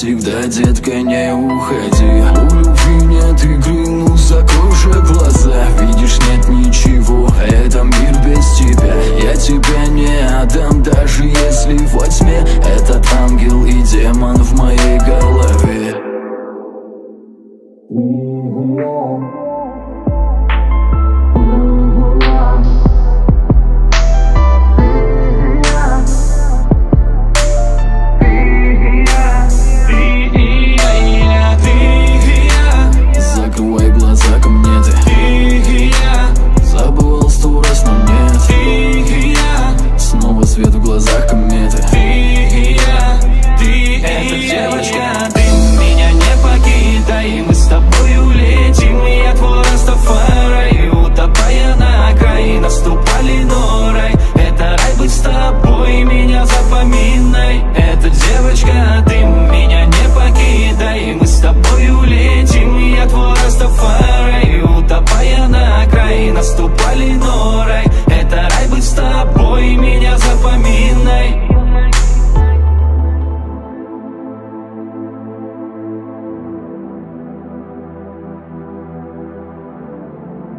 навсегда, детка, не уходи. У любви нет игры, ну закрой же глаза. Видишь, нет ничего, это мир без тебя. Я тебя не отдам, даже если во тьме этот ангел и демон в моей голове. Закрывай глаза, ко мне ты. Забывал 100 раз, но нет. Снова свет в глазах кометы. Эта девочка, ты меня не покидай. Мы с тобой улетим, я твой Растафарай. Утопая на окраине, наступали но рай. Это рай быть с тобой, меня запоминай. Эта девочка, ты меня не покидай. Мы с тобой улетим, я твой Растафарай. Утопая на окраине, наступали но рай. Это рай быть с тобой, меня запоминай.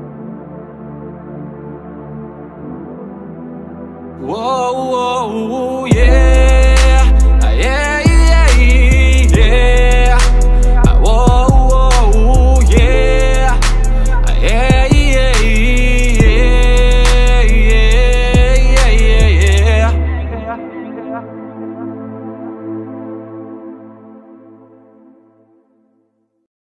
Воу-воу-воу.